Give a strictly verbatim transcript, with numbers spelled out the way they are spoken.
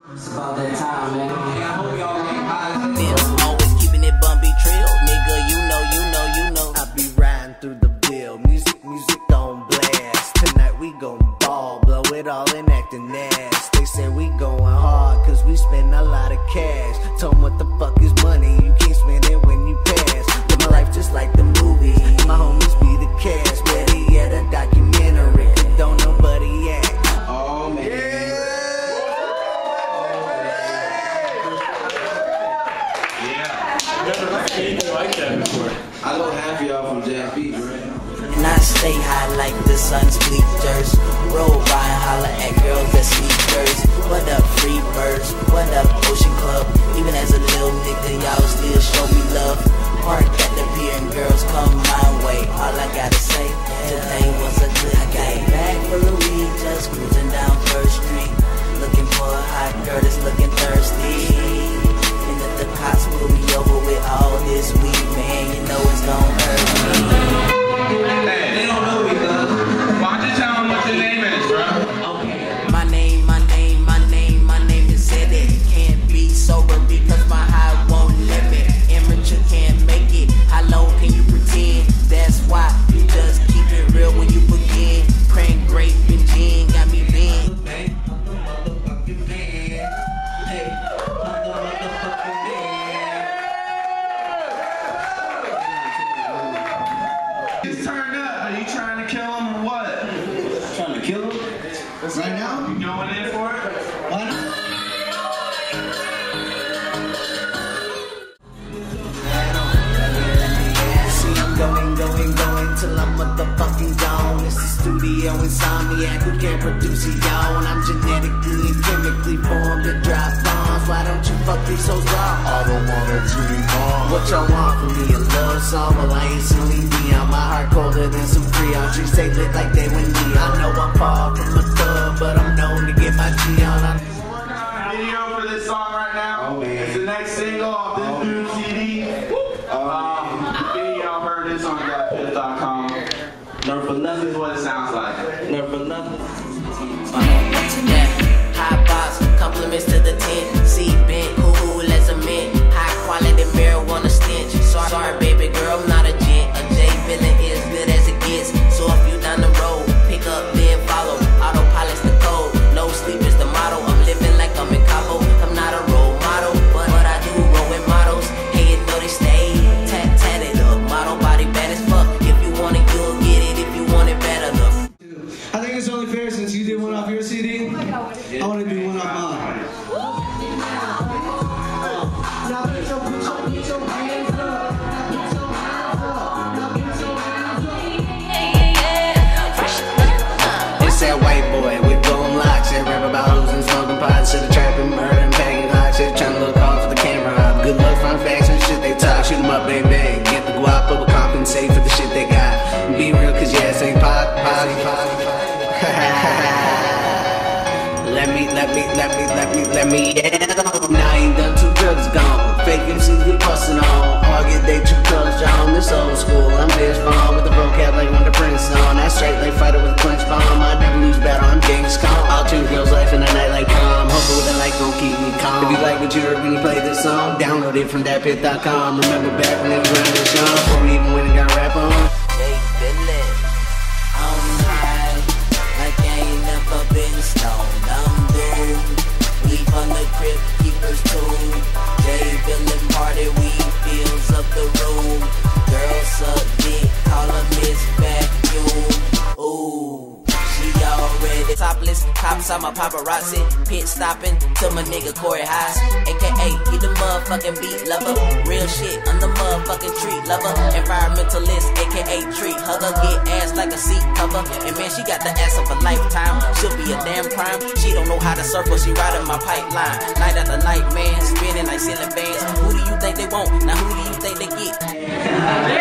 It's about that time, man. I hope y'all ain't high. Always keeping it bumpy trill, nigga. You know, you know, you know. I be riding through the bill. Music, music on blast. Tonight we gon' ball, blow it all and acting ass. They say we going hard, cause we spend a lot of cash. Told 'em what the fuck is money, you can't spend it when you pass. Live my life just like the movie. My homies be the cast, ready at a documentary. Cause don't nobody act. Oh man. Yeah. Like that before. I know half of y'all from Jazz Beat, right? And I stay high like the sun's bleachers. Roll by and holler at girls that sneakers. What up, free birds? What up, Ocean Club? Even as a little nigga, y'all still show me love. Park at the pier and girls come my way. All I gotta say, today was a good day. Bag full of weed, just cruising down First Street. Looking for a hot girl that's looking thirsty. The cops will be over with all this weed, man. You know it's gon' hurt me. Hey, they don't know me, cuz. Why don't you tell them what your name is, bro? Okay. My name, my name, my name, my name is Zedit. Can't be sober because my high won't limit. Amateur can't make it. How low can you pretend? That's why you just keep it real when you begin. Crank, grape, and gin got me bent. He's turned up. Are you trying to kill him or what? Trying to kill him? Right now? You going in for it? Why not? See, I'm going, going, going till I'm motherfucking gone. It's the studio insomniac who can't produce a yawn. I'm genetically and chemically formed to drop bombs. Why don't you fuck these hoes raw? I don't wanna do harm. What y'all want from me? A love song? Well, I ain't Celine Dion. My heart colder than some Freon. Trees they lit like they went neon. I know I'm far from a thug, but I'm known to get my G on. I'm Working on a video for this song right now. Oh, it's the next single off this new C D. Um, any of y'all heard this on got fifth dot com. Never for nothing. This is what it sounds like. Never for nothing. yeah, high box, compliments to the tent. Seat bent, cool, cool as a mint. High quality marijuana stench. Sorry, sorry, baby girl, I'm not a gent. A J villain is good as it gets. So if you down the road, pick up, then follow. Autopilot's the code. No sleep is the motto. I'm living like I'm in Cabo. I'm not a role model, but, but I do roll with models. Hey, you know they stay tat tatted up. Model body bad as fuck. If you want it, you'll get it. If you want it better, look. I think it's only fair since you did one off your C D. I want to do one off mine. Now put your, put your, put your hands up. Put your hands up. Now put your hands up. It's that white boy with golden locks. They rap about hoes and smoking pots. Shit, trapping, murder, and banging hot shit. Trying to look hard for the camera. Good luck, fun facts and shit they talk. Shoot 'em up, bang, bang. Get the guap, but compensate for the shit they got. Be real, cause yeah, it's ain't pop, pop, pop. Let me, let me, let me, let me, let me, yeah. Now I ain't done two drugs gone. Fake M Cs get bustin' on. Target they two colors drawn. This old school, I'm bitch bomb with the vocab like when the Prince on. That's straight like fighter with a clinch bomb. I never lose battle, I'm James calm. All two girls life in the night like prom. Hoping with the light gon' keep me calm. If you like what you heard when you play this song, download it from that pit dot com. Remember back when it was running this young, before we even went and got rap on. Hey, Villins, I'm high like I ain't never been stoned. I'm doomed. We from the crypt keepers too. J Villain party, we fills up the room. Girls suck dick, call her Miss Vacuum. Ooh, she already topless. Cops on my paparazzi. Pit stopping to my nigga Corey Haas, A K A he the motherfucking beat lover. Real shit, I'm the motherfucking treat lover. Environmentalist, A K A treat hugger. Get ass like a seat cover. And man, she got the ass of a lifetime. She'll be a damn crime. She don't know how to surf, but she riding my pipeline. Night after night, man, spinning like ceiling fans. Who do you think they want? Now who do you think they get?